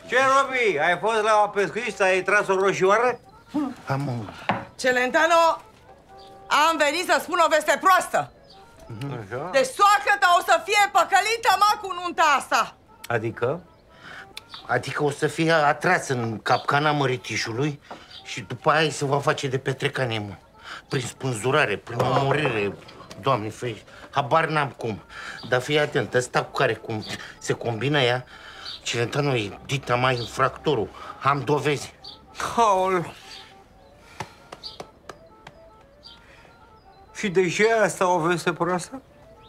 Ce, Robi? Ai fost la pescuit și ai tras o roșioară? Am... Celentano, am venit să spun o veste proastă. Așa? Deci soacră ta o să fie păcălită, mă, cu nunta asta. Adică? Adică o să fie atras în capcana măritișului și după aia se va face de petrecanie, mă. Prin spânzurare, prin omorâre. Doamne, fei, habar n-am cum. Dar fii atent, ăsta cu care cum se combină ea, Celentano e dita mai infractorul. Am dovezi. Aoleu. Și de ce asta o veste proastă?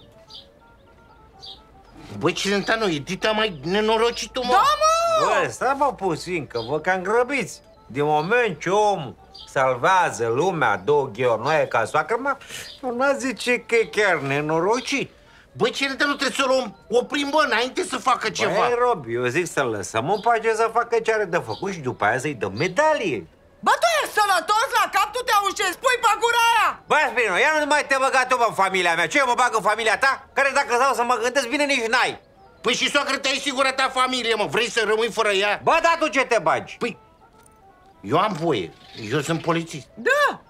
Băi, Celentano, e dita mai nenorocitul, mă. Da, mă! Bă, stai mă puțin, că vă cam grăbiți. Din moment ce omul salvează lumea, două gheornoaie ca soacră, mă, eu n-a zice că e chiar nenorocit. Băi, Celentano, trebuie să-l oprim, bă, înainte să facă ceva. Băi, Robi, eu zic să-l lăsăm în pace să facă ce are de făcut și după aia să-i dăm medalie. Bă, tu ești sănătos la cap, tu te auzi ce spui pe gura aia? Bă, Spino, ia nu mai te băga tu în familia mea. Ce, eu mă bag în familia ta? Care dacă stau să mă gândesc, bine nici n-ai. Păi și soacră ta e sigura ta familie, mă. Vrei să rămâi fără ea? Bă, dar tu ce te bagi? Păi, eu am voie. Eu sunt polițist. Da.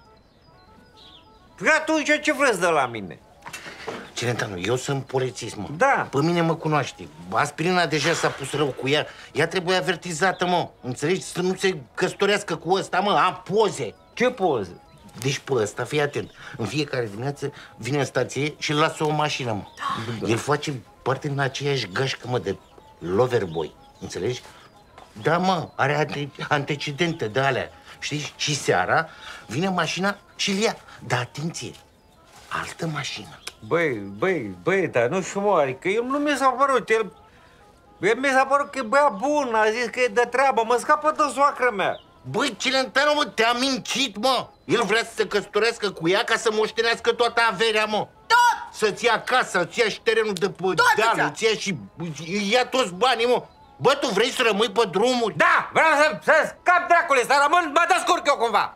Și atunci ce vreți de la mine? Celentano, eu sunt polițist, mă. Da. Pe mine mă cunoaște. Aspirina deja s-a pus rău cu ea. Ea trebuie avertizată, mă. Înțelegi? Să nu se căsătorească cu ăsta, mă. Am poze. Ce poze? Deci pe ăsta, fii atent. În fiecare dimineață vine în stație și îl lasă o mașină, mă. Da. El face parte din aceeași gașcă, mă, de loverboy. Înțelegi? Da, mă, are antecedente de alea. Știi? Și seara vine mașina și îl ia. Dar atenție, altă mașină. Băi, dar nu știu, mă, adică el nu mi s-a părut, el mi s-a părut că e băiat bun, a zis că e de treabă, mă scapă de soacră mea. Băi, Celentano, mă, te-a mințit, mă. El vrea să se căsătorească cu ea ca să moștenească toată averea, mă. Tot! Să-ți ia casa, să-ți ia și terenul de pe deal, îți ia și îi ia toți banii, mă. Bă, tu vrei să rămâi pe drumuri? Da, vreau să scap dracule, să rămân, mă descurc eu cumva.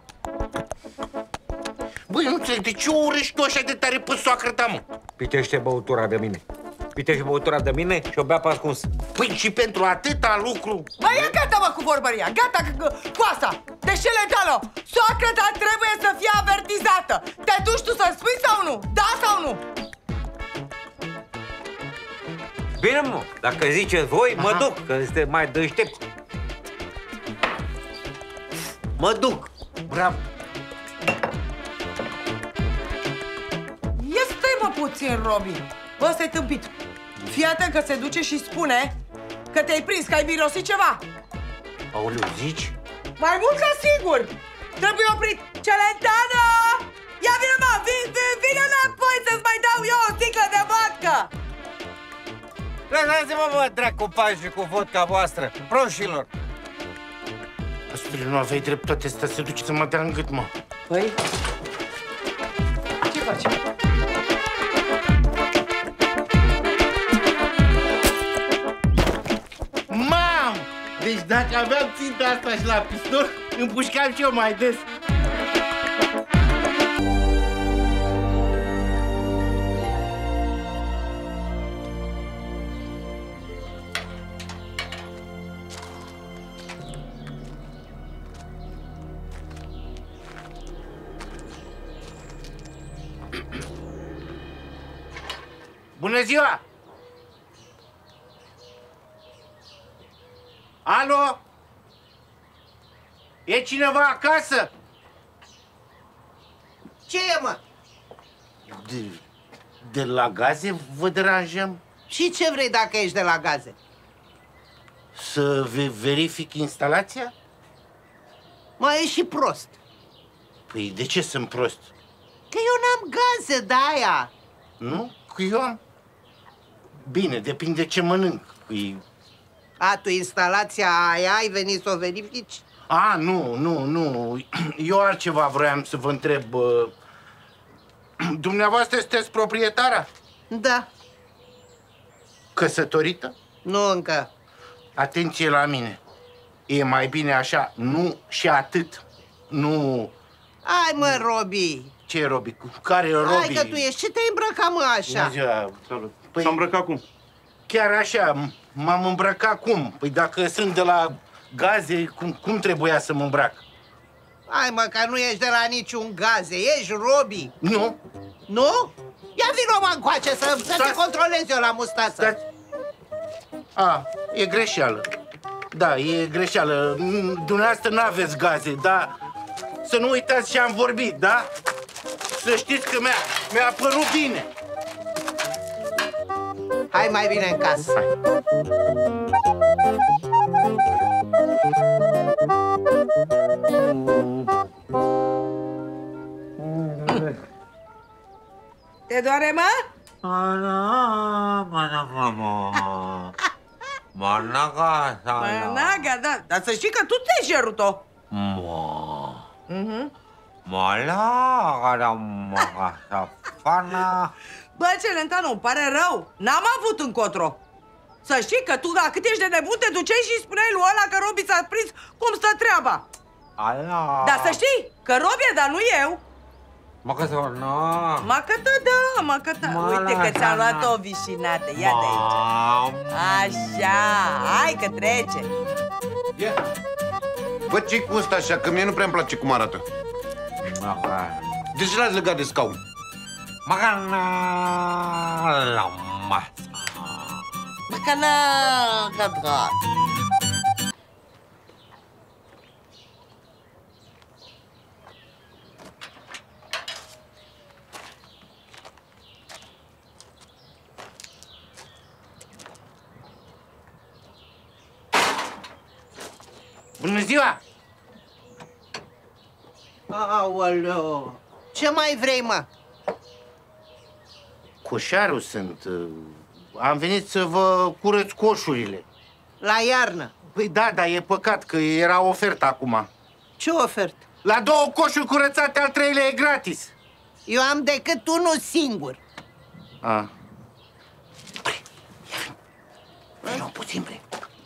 Băi, nu înțeleg, de ce o urăști tu așa de tare pe soacră ta, mă? Pitește băutura de mine. Pitește băutura de mine și o bea pe ascuns. Păi și pentru atâta lucru? Băi, e gata, mă, cu vorbăria, gata cu asta. Deci, Celentano, soacră ta trebuie să fie avertizată. Te duci tu să spui sau nu? Da sau nu? Bine, mă, dacă ziceți voi, mă duc, că este mai deștept. Mă duc. Bravo. Ia stai, mă, puțin, Robi. Bă, ăsta-i tâmpit. Fii atent că se duce și spune că te-ai prins, că ai mirosit ceva. Aoleu, zici? Mai mult ca sigur. Trebuie oprit. Celentano! Ia vină, mă, vine înapoi să-ți mai dau eu o sticlă de vodka. Lăsați-mă, mă, dracu, pași cu vodka voastră, proșilor. Astfel, nu aveai dreptate, asta se duce să mă dea în gât, mă. Păi, ce faci? Mam! Deci dacă aveam ținta asta și la pistol, împușcam și eu mai des. Bună ziua! Alo? E cineva acasă? Ce e, mă? De la gaze vă deranjăm? Și ce vrei dacă ești de la gaze? Să verific instalația? Mai ești și prost. Păi de ce sunt prost? Că eu n-am gaze de aia. Nu? Că eu am. Bine, depinde ce mănânc. A, tu instalația aia ai venit să o verifici? A, nu. Eu altceva vroiam să vă întreb. Dumneavoastră sunteți proprietara? Da. Căsătorită? Nu încă. Atenție la mine. E mai bine așa, nu și atât. Nu... Hai, mă, Robi. Ce e Robi? Care e Robi? Hai că tu ești. Ce te-ai îmbrăcat, mă, așa? Bună ziua, salut. Păi, S-a îmbrăcat cum? chiar așa. M-am îmbrăcat cum? Păi dacă sunt de la gaze, cum trebuia să mă îmbrac? Hai mă, că nu ești de la niciun gaze, ești Robi. Nu? Nu? Ia vino mă încoace să te controlez eu la mustață. E greșeală. Da, e greșeală. Dumneavoastră n-aveți gaze, dar să nu uitați ce am vorbit, da? Să știți că mi-a părut bine. Hai mai bine în casă. Hai. Te doare, mă? Managa, Managa, da. Dar să știi că tu te-ai cerut-o. Bă, Celentano, îmi pare rău. N-am avut încotro. Să știi că tu, dacă cât ești de nebun, te duceai și spuneai lui ăla că Robi s-a prins cum stă treaba. Dar să știi că Robi e, dar nu eu. Macătă. Uite că ți-am luat o vișinată. Ia de aici. Așa, hai că trece. Bă, ce-i cu ăsta așa? Că mie nu prea-mi place cum arată. De ce l-ați legat de scaun? Macana. Bună ziua! Aoleu, ce mai vrei, mă? Coșarul sunt. Am venit să vă curăț coșurile. La iarnă. Păi da, dar e păcat că era ofertă acum. Ce ofertă? La 2 coșuri curățate, al 3-lea e gratis. Eu am decât unul singur. Vino puțin, bre.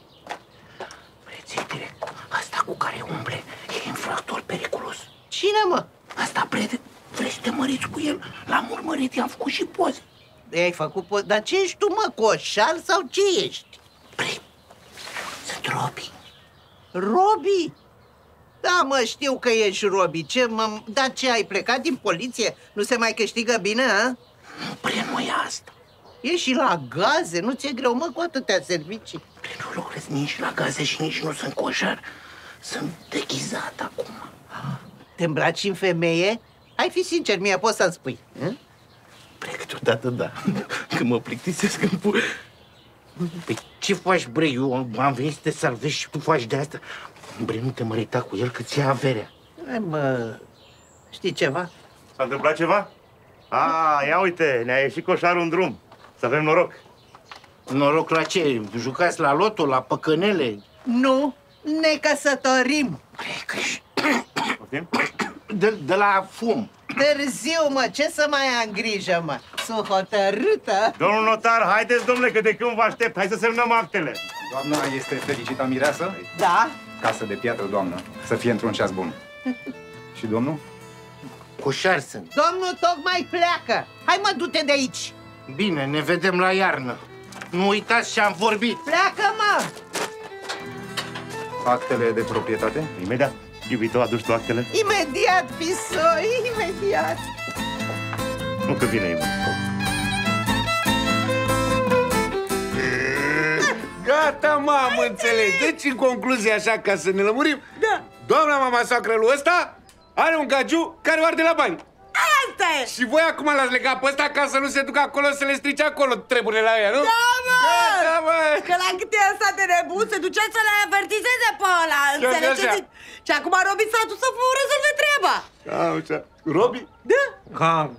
Ție direct. Asta cu care umble e infractor periculos. Cine, mă? Asta, bre, vrei să te măriți cu el? L-am urmărit, i-am făcut și poze. I-ai făcut poze? Dar ce ești tu, mă? Coșar sau ce ești? Bre, sunt Robi. Robi? Da, mă, știu că ești Robi. Ce, mă... Dar ce, ai plecat din poliție? Nu se mai câștigă bine, a? Nu, bre, nu e asta. Ești și la gaze? Nu ți-e greu, mă, cu atâtea servicii? Bre, nu lucrez nici la gaze și nici nu sunt coșar. Sunt deghizat acum. Te îmbraci în femeie? Hai, fi sincer, mie poți să-mi spui. Bre, câteodată da. Când mă plictisesc în pur. Păi ce faci, bre? Eu am venit să te salvez și tu faci de asta? Bre, nu te mărita cu el că ți ia averea. Hai, mă, știi ceva? S-a întâmplat ceva? Ia uite, ne-a ieșit coșarul în drum. Să avem noroc. Noroc la ce? Jucați la loto, la păcănele? Nu, ne căsătorim. Poftim? De la fum. Târziu, mă, ce să mai am grijă, mă? Sunt hotărâtă. Domnul notar, haideți, domnule, că de când vă aștept. Hai să semnăm actele. Doamna este fericită mireasă? Da? Casă de piatră, doamnă. Să fie într-un ceas bun. Și domnul? Coșar sunt. Domnul tocmai pleacă. Hai, mă, du-te de aici. Bine, ne vedem la iarnă. Nu uitați ce am vorbit. Pleacă, mă! Actele de proprietate? Imediat. Iubito, aduci tu actele? Imediat, pisoi, imediat. Nu că vine imediat. Gata, am înțeles. Deci, în concluzie, așa, ca să ne lămurim, Da. doamna mama soacră lui ăsta are un gagiu care o arde la bani. Asta e! Și voi acum l-ați legat pe ăsta ca să nu se ducă acolo să le strice acolo treburile la ea, nu? Da, mă! Gata, mă! Că la cât e ăsta de nebun, se ducea să le avertizeze pe ăla, înțelegeți? Și acum Robi s-a dus să rezolve treaba. Așa. Robi? Da? Can.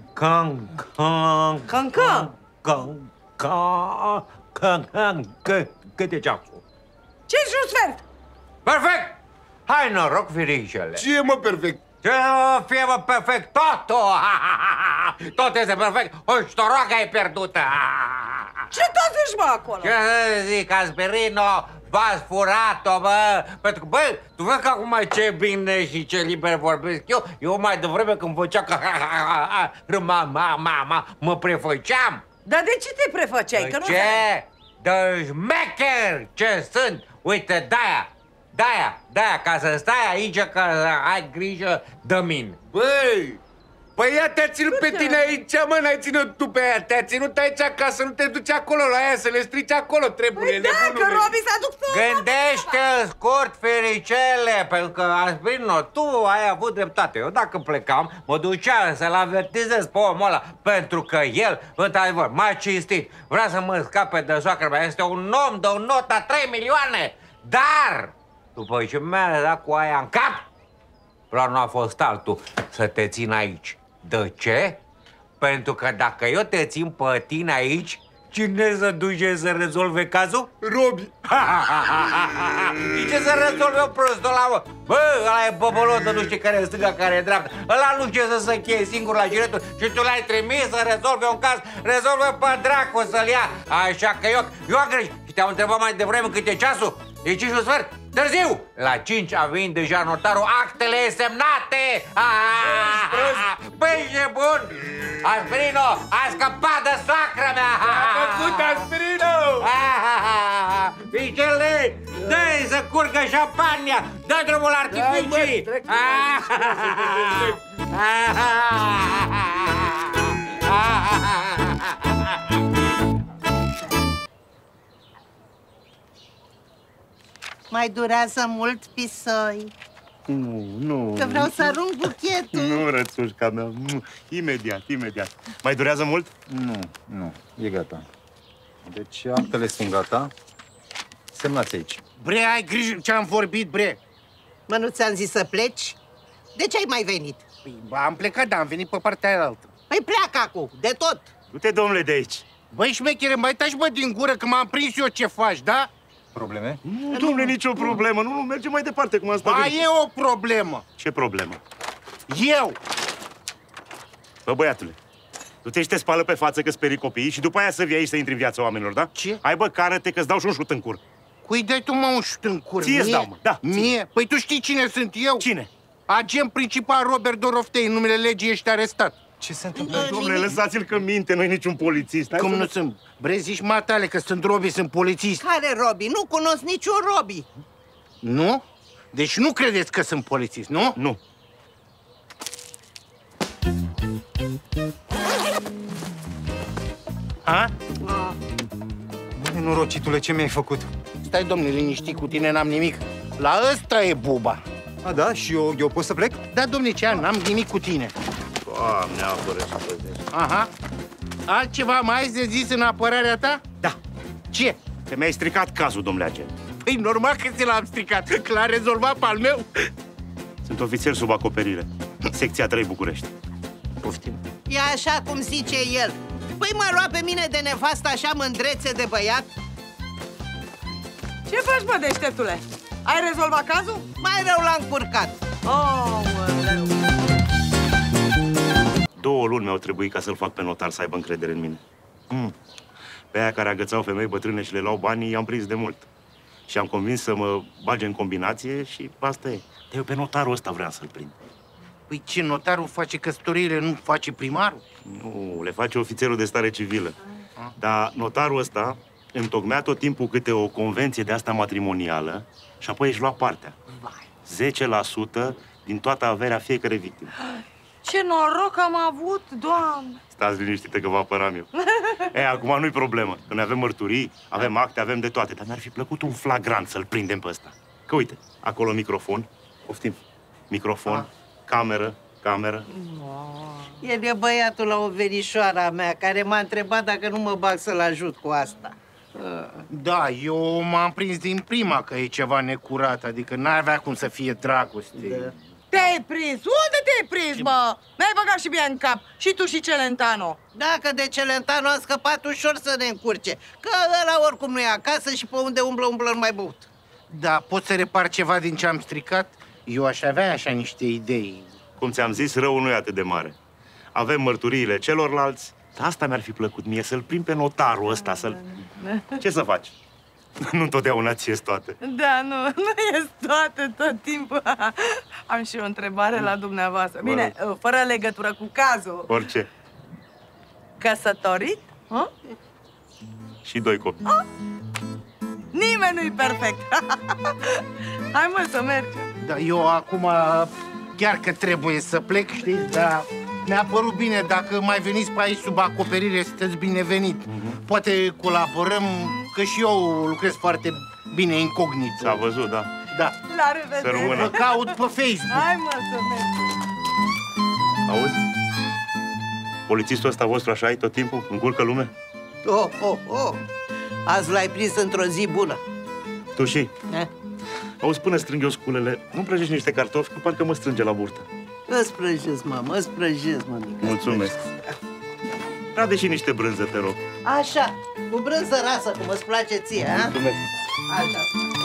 Cât e ceasul? 5 și un sfert. Perfect! Hai noroc, firicele! Ce e, mă, perfect? Ce fie, mă, perfect totul! Tot este perfect! O ștoroacă e pierdută! Ce tot zici, mă, acolo? Ce să zic, Asperino, v-ați furat-o, bă! Pentru că, bă, tu vezi că acum ce bine și ce liber vorbesc eu mai devreme când făcea că mă prefăceam! Dar de ce te prefăceai? Că nu Ce? de șmecher ce sunt. Uite, de-aia, ca să stai aici, ca să ai grijă de mine. Băi, păi ea te-a ținut pe tine aici, mă, n-ai ținut tu pe ea. Te-a ținut aici ca să nu te duci acolo la ea, să le strici acolo treburile. Păi da, că Robi s-a dus. Gândește scurt, fericele, pentru că, Aspirino, tu ai avut dreptate. Eu dacă plecam, mă duceam să-l avertizez pe omul ăla, pentru că el, într-adevăr, m-a cinstit. Vrea să mă scape de soacră mea. Este un om de o notă a 3 milioane. Dar, după ce mi-a dat cu aia în cap, planul a fost altul, să te țin aici. De ce? Pentru că dacă eu te țin pe tine aici, cine să duce să rezolve cazul? Robi. Și ce să rezolve prostul ăla, mă? Bă, ăla e bobolotă, nu știu care e stânga, care e dreapta. Ăla nu știe să se cheie singur la giretul și tu l-ai trimis să rezolve un caz. Rezolvă pe dracu să-l ia. Așa că eu am greșit. Și te-am întrebat mai devreme cât e ceasul? E 5 și un sfert. Târziu! La 5 a venit deja notarul, actele semnate! Băi, e bun! Aspirino, ai scăpat de soacră mea! A făcut Aspirino! Vicele, dă-i să curgă șampania! Dă drumul la artificii! Mai durează mult, pisoi? Nu. Că vreau să arunc buchetul. Nu, rățușca mea. Imediat. Mai durează mult? Nu, e gata. Deci actele sunt gata. Semnați aici. Bre, ai grijă ce-am vorbit, bre. Mă, nu ți-am zis să pleci? De ce ai mai venit? Păi, am plecat, dar am venit pe partea aia altă. Păi pleacă acum, de tot. Du-te, domnule, de aici. Băi, șmechere, mai taci, bă, din gură, că m-am prins eu ce faci, da? Probleme? Nu, domnule, nicio problemă. Nu, mergem mai departe, cum am stabilit. Mai e o problemă. Ce problemă? Eu. Bă, băiatule, du-te și te spală pe față că sperii copiii și după aia să vii aici să intri în viața oamenilor, da? Ce? Hai, bă, cară-te că-ți dau și un șut în cur. Cui dai tu, mă, un șut în cur? Ție-ți dau, mă, da. Mie? Păi tu știi cine sunt eu? Cine? Agent principal Robert Doroftei, în numele legii ești arestat. Ce se întâmplă? Domnule, lăsați-l că minte, nu-i niciun polițist. Hai Cum să nu sunt? Bre, zici matale că sunt Robi, sunt polițist. Care Robi? Nu cunosc niciun Robi. Nu? Deci nu credeți că sunt polițist, nu? Nu. A? Nenorocitule, ce mi-ai făcut? Stai, domnule, liniștit, cu tine n-am nimic. La ăsta e buba. A, da? Și eu pot să plec? Da, domnule, ce n-am nimic cu tine. Doamne, apără să păzești. Aha. Altceva mai ai de zis în apărarea ta? Da. Ce? Că mi-ai stricat cazul, domnule agent. Păi normal că ți l-am stricat, că l-a rezolvat pe al meu. Sunt ofițer sub acoperire. Secția 3 București. Poftim. E așa cum zice el. Păi mă lua pe mine de nevastă așa mândrețe de băiat? Ce faci, mă, deșteptule? Ai rezolvat cazul? Mai rău l-am curcat. Oh, mă, 2 luni mi-au trebuit ca să-l fac pe notar să aibă încredere în mine. Pe aia care agățau femei bătrâne și le luau banii, i-am prins de mult. Și am convins să mă bage în combinație și asta e. Dar eu pe notarul ăsta vreau să-l prind. Păi ce, notarul face căsătoriile, nu face primarul? Nu, le face ofițerul de stare civilă. Dar notarul ăsta întocmea tot timpul câte o convenție de asta matrimonială și apoi își lua partea. 10% din toată averea fiecare victimă. ce noroc am avut, Doamne! Stați liniștită că vă apăram eu. Acum nu-i problemă. Că noi avem mărturii, avem acte, avem de toate. Dar mi-ar fi plăcut un flagrant să-l prindem pe ăsta. Că uite, acolo microfon, poftim, microfon, cameră. El e băiatul la o verișoara mea care m-a întrebat dacă nu mă bag să-l ajut cu asta. Da, eu m-am prins din prima că e ceva necurat, adică n-avea cum să fie dragoste. Da. Te-ai prins? Unde te-ai prins, mă? Mi-ai băgat și mie în cap. Și tu și Celentano. Dacă de Celentano a scăpat ușor să ne încurce. Că ăla oricum nu e acasă și pe unde umblă mai băut. Da, pot să repar ceva din ce am stricat? Eu aș avea așa niște idei. Cum ți-am zis, răul nu e atât de mare. Avem mărturiile celorlalți. Dar asta mi-ar fi plăcut mie, să-l prind pe notarul ăsta, să-l... Ce să faci? Nu întotdeauna ți-e toate. Da, nu ies toate tot timpul. Am și o întrebare la dumneavoastră. Bine, fără legătură cu cazul. Orice. Căsătorit? Și 2 copii. Nimeni nu-i perfect. Hai mă să mergem. Da, eu acum chiar că trebuie să plec, știți, dar mi-a părut bine. Dacă mai veniți pe aici sub acoperire, sunteți binevenit. Poate colaborăm, că și eu lucrez foarte bine incognit. S-a văzut, da. Da. La revedere. Să rămână. Vă caut pe Facebook. Hai mă să mergem. Auzi? Polițistul ăsta vostru așa e tot timpul? Încurcă lume? Oh. Azi l-ai prins într-o zi bună. Tu și? Eh? Auzi, până strâng eu sculele, nu prăjești niște cartofi, că parcă mă strânge la burtă. Îți prăjesc, mamă, îți prăjesc, mămică. Mulțumesc. Rade și niște brânză, te rog. Așa, cu brânză rasă, cum îți place ție, a? Mulțumesc. Așa.